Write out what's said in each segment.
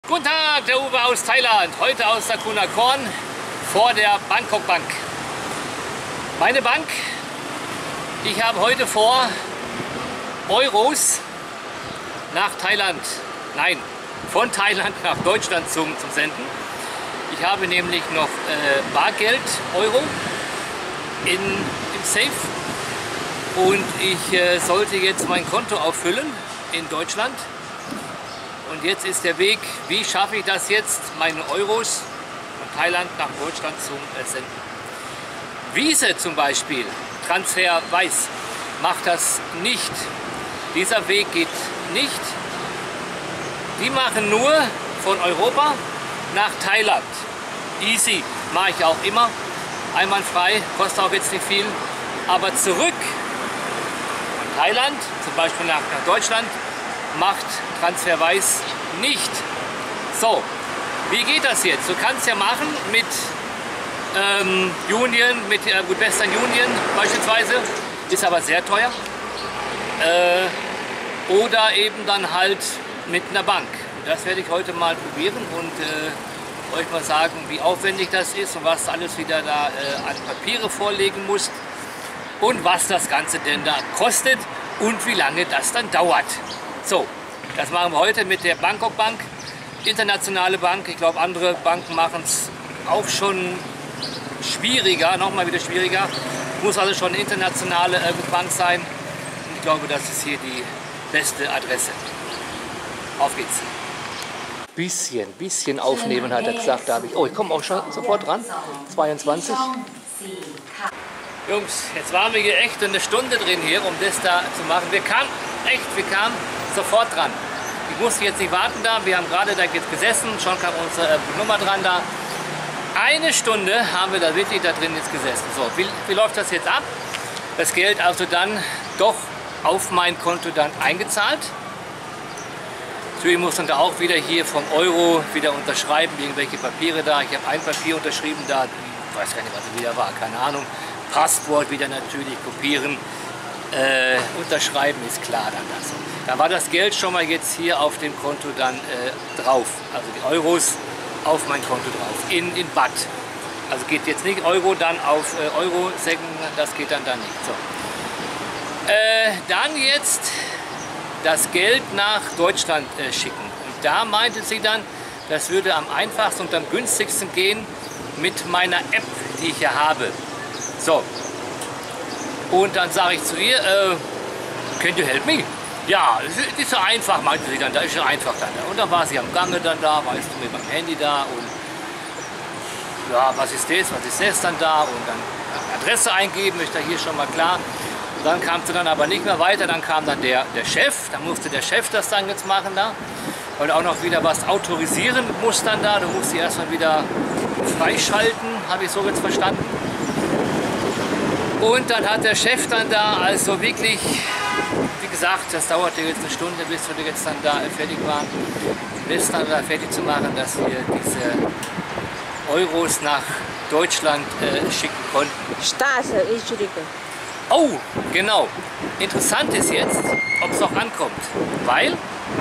Guten Tag, der Uwe aus Thailand, heute aus Sakunakorn vor der Bangkok Bank. Meine Bank, ich habe heute vor, Euros nach Thailand, nein, von Thailand nach Deutschland zum Senden. Ich habe nämlich noch Bargeld, Euro, im Safe und ich sollte jetzt mein Konto auffüllen in Deutschland. Und jetzt ist der Weg, wie schaffe ich das jetzt, meine Euros von Thailand nach Deutschland zu senden. Wiese zum Beispiel, TransferWise, macht das nicht. Dieser Weg geht nicht. Die machen nur von Europa nach Thailand. Easy, mache ich auch immer. Einwandfrei, kostet auch jetzt nicht viel. Aber zurück von Thailand, zum Beispiel nach Deutschland, macht TransferWise nicht. So, wie geht das jetzt? Du kannst ja machen mit Union, mit Western Union beispielsweise, ist aber sehr teuer. Oder eben dann halt mit einer Bank. Das werde ich heute mal probieren und euch mal sagen, wie aufwendig das ist und was alles wieder da an Papiere vorlegen muss und was das Ganze denn da kostet und wie lange das dann dauert. So, das machen wir heute mit der Bangkok Bank, internationale Bank. Ich glaube, andere Banken machen es auch schon schwieriger, nochmal wieder schwieriger. Muss also schon eine internationale Bank sein. Und ich glaube, das ist hier die beste Adresse. Auf geht's. Bisschen aufnehmen, hat er gesagt. Da habe ich. Oh, ich komme auch schon sofort dran. 22. Jungs, jetzt waren wir hier echt eine Stunde drin hier, um das da zu machen. Wir kamen sofort dran. Ich musste jetzt nicht warten da, wir haben gerade da jetzt gesessen, schon kam unsere Nummer dran da. Eine Stunde haben wir da wirklich da drin jetzt gesessen. So, wie läuft das jetzt ab? Das Geld also dann doch auf mein Konto dann eingezahlt. Ich muss dann da auch wieder hier vom Euro wieder unterschreiben, irgendwelche Papiere da. Ich habe ein Papier unterschrieben da, ich weiß gar nicht, was es wieder war, keine Ahnung. Passport wieder natürlich kopieren. Unterschreiben ist klar dann das. Da war das Geld schon mal jetzt hier auf dem Konto dann drauf, also die Euros auf mein Konto drauf, in Baht. Also geht jetzt nicht Euro dann auf Euro senken, das geht dann nicht. So. Dann jetzt das Geld nach Deutschland schicken. Und da meinte sie dann, das würde am einfachsten und am günstigsten gehen mit meiner App, die ich hier habe. So. Und dann sage ich zu ihr, can you help me? Ja, das ist so einfach, meinte sie dann, da ist ja einfach dann da. Und dann war sie am Gange dann da, weißt du, mit meinem Handy da und ja, was ist das dann da und dann Adresse eingeben, ist da hier schon mal klar. Und dann kam sie dann aber nicht mehr weiter, dann kam dann der Chef, dann musste der Chef das dann jetzt machen da. Und auch noch wieder was autorisieren muss dann da, du musst sie erstmal wieder freischalten, habe ich so jetzt verstanden. Und dann hat der Chef dann da also wirklich, wie gesagt, das dauerte jetzt eine Stunde, bis wir jetzt dann da fertig waren, bis dann da fertig zu machen, dass wir diese Euros nach Deutschland schicken konnten. Oh, genau. Interessant ist jetzt, ob es auch ankommt, weil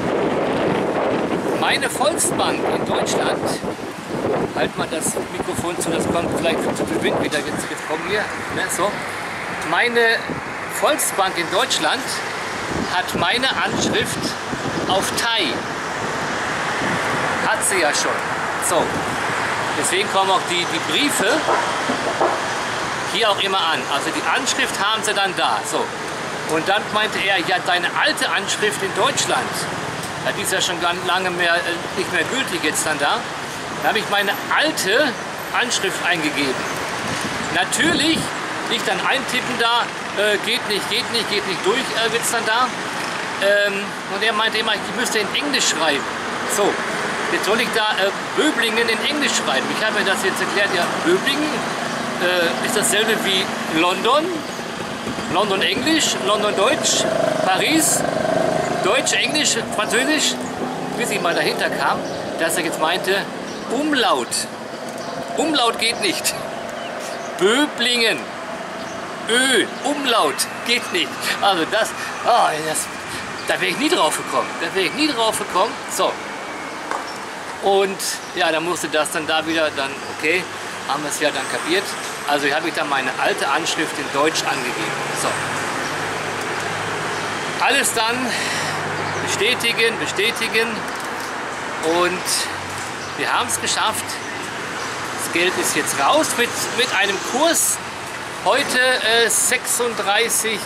meine Volksbank in Deutschland, halt mal das Mikrofon zu, das kommt vielleicht zu viel Wind wieder jetzt kommen hier, ne, so. Meine Volksbank in Deutschland hat meine Anschrift auf Thai. Hat sie ja schon. So. Deswegen kommen auch die Briefe hier auch immer an. Also die Anschrift haben sie dann da. So. Und dann meinte er, ja, deine alte Anschrift in Deutschland, ja, die ist ja schon lange nicht mehr gültig jetzt dann da. Da habe ich meine alte Anschrift eingegeben. Natürlich nicht dann eintippen da, geht nicht durch, wird's dann da. Und er meinte immer, ich müsste in Englisch schreiben. So, jetzt soll ich da Böblingen in Englisch schreiben. Ich habe mir das jetzt erklärt, ja, Böblingen ist dasselbe wie London. London Englisch, London Deutsch, Paris, Deutsch, Englisch, Französisch. Bis ich mal dahinter kam, dass er jetzt meinte, Umlaut. Umlaut geht nicht. Böblingen. Umlaut geht nicht. Also da wäre ich nie drauf gekommen. So. Und ja, dann musste das dann da wieder, dann okay, haben wir es ja dann kapiert. Also hier habe ich dann meine alte Anschrift in Deutsch angegeben. So. Alles dann bestätigen, bestätigen und wir haben es geschafft. Das Geld ist jetzt raus mit einem Kurs heute 36,06.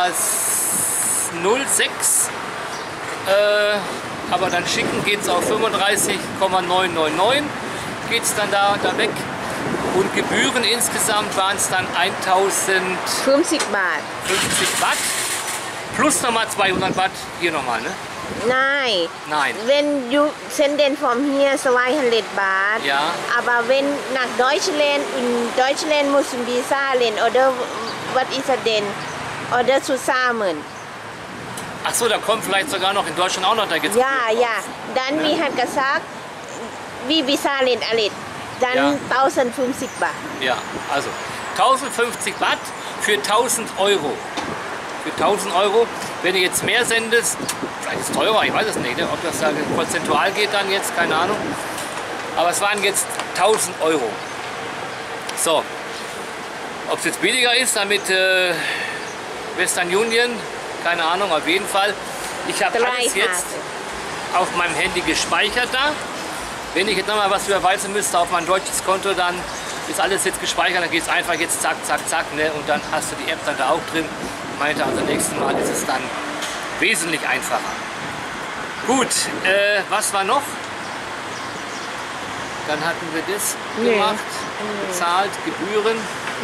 Aber dann schicken geht es auf 35,999, geht es dann da weg. Und Gebühren insgesamt waren es dann 1050 Baht. Watt. Plus nochmal 200 Watt, hier nochmal, ne? Nein. Nein. Wenn you send them from here, 200 Baht. Ja. Aber wenn nach Deutschland, in Deutschland muss ein Visa len, oder was ist das denn? Oder zusammen? Ach so, da kommt vielleicht sogar noch in Deutschland auch noch, da geht's. Ja, ja. Dann, wie hat gesagt, wie Visa len alles. Dann Ja. 1050 Baht. Ja, also 1050 Watt für 1000 Euro. Für 1000 Euro. Wenn ihr jetzt mehr sendet, vielleicht ist es teurer, ich weiß es nicht, ne? Ob das da prozentual geht dann jetzt, keine Ahnung. Aber es waren jetzt 1000 Euro. So, ob es jetzt billiger ist, damit Western Union, keine Ahnung, auf jeden Fall. Ich habe alles jetzt auf meinem Handy gespeichert da. Wenn ich jetzt nochmal was überweisen müsste auf mein deutsches Konto, dann ist alles jetzt gespeichert, dann geht es einfach jetzt zack, zack, zack, ne? Und dann hast du die App dann da auch drin. Meinte also nächstes Mal ist es dann wesentlich einfacher. Gut, was war noch? Dann hatten wir das gemacht, bezahlt, Gebühren.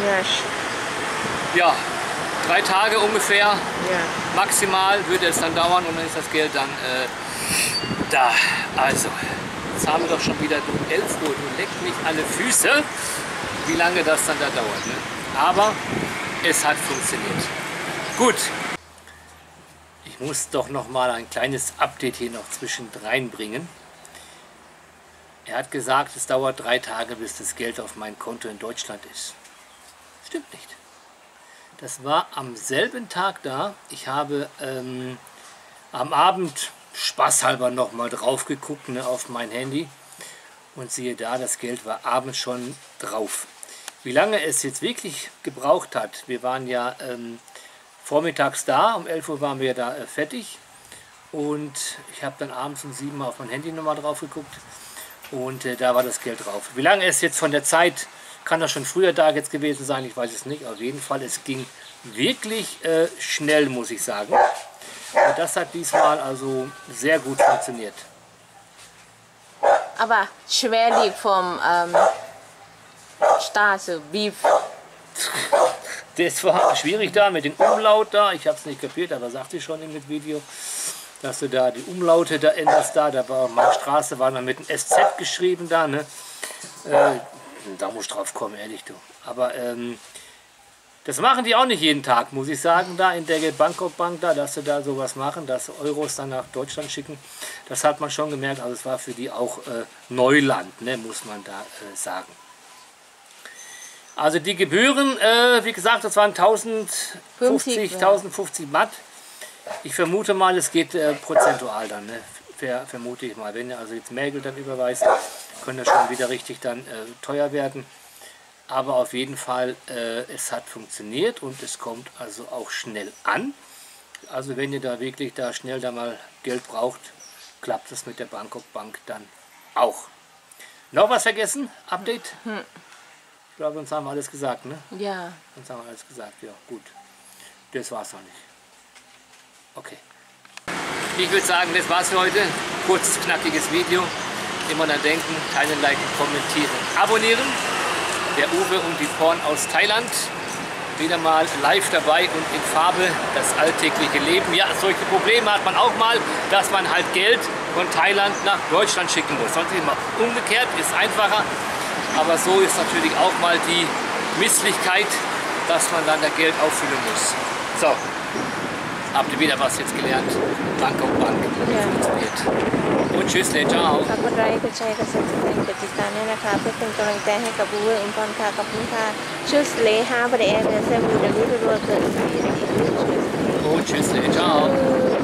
Ja. Ja, 3 Tage ungefähr, Ja. maximal würde es dann dauern und dann ist das Geld dann da. Also, jetzt haben wir doch schon wieder 11 Uhr, du leckt mich alle Füße, wie lange das dann da dauert. Ne? Aber es hat funktioniert. Gut, ich muss doch noch mal ein kleines Update hier noch zwischendrin bringen. Er hat gesagt, es dauert 3 Tage, bis das Geld auf mein Konto in Deutschland ist. Stimmt nicht. Das war am selben Tag da. Ich habe am Abend spaßhalber noch mal drauf geguckt, ne, auf mein Handy. Und siehe da, das Geld war abends schon drauf. Wie lange es jetzt wirklich gebraucht hat, wir waren ja vormittags da, um 11 Uhr waren wir da fertig. Und ich habe dann abends um 7 Uhr auf mein Handy nochmal drauf geguckt. Und da war das Geld drauf. Wie lange es jetzt von der Zeit, kann das schon früher da jetzt gewesen sein, ich weiß es nicht. Auf jeden Fall, es ging wirklich schnell, muss ich sagen. Und das hat diesmal also sehr gut funktioniert. Aber schwerlich vom Straße, wie Das war schwierig da mit dem Umlaut da. Ich habe es nicht kapiert, aber sagte ich schon in dem Video, dass du da die Umlaute da änderst da. Da war meine Straße, war dann mit dem SZ geschrieben da. Ne? Da muss ich drauf kommen, ehrlich du. Aber das machen die auch nicht jeden Tag, muss ich sagen, da in der Bangkok Bank da, dass sie da sowas machen, dass Euros dann nach Deutschland schicken. Das hat man schon gemerkt, also es war für die auch Neuland, ne, muss man da sagen. Also die Gebühren, wie gesagt, das waren 1050 Baht. Ich vermute mal, es geht prozentual dann, ne? Vermute ich mal. Wenn ihr also jetzt mehr Geld dann überweist, könnte das schon wieder richtig dann teuer werden. Aber auf jeden Fall, es hat funktioniert und es kommt also auch schnell an. Also wenn ihr da wirklich da schnell da mal Geld braucht, klappt es mit der Bangkok Bank dann auch. Noch was vergessen? Update? Ich glaube, uns haben wir alles gesagt, ne? ja. Uns haben wir alles gesagt, ja, gut. Das war's noch nicht. Okay. Ich würde sagen, das war's für heute. Kurzes, knackiges Video. Immer daran denken, teilen, liken, kommentieren, abonnieren. Der Uwe und die Porn aus Thailand. Wieder mal live dabei und in Farbe das alltägliche Leben. Ja, solche Probleme hat man auch mal, dass man halt Geld von Thailand nach Deutschland schicken muss. Sonst immer umgekehrt, ist einfacher. Aber so ist natürlich auch mal die Misslichkeit, dass man dann das Geld auffüllen muss. So, habt ihr wieder was jetzt gelernt? Bangkok Bank funktioniert. Und tschüss, ciao. ฝากกดไลค์กดแชร์กด Subscribe กดติดตามด้วยนะคะเพื่อเป็นกำลังใจให้กับบูเวอร์อินพอนค่ะขอบคุณค่ะชุดเลฮาบริเอเนเซมูเดลิเวอร์เกิด Und tschüss, ciao.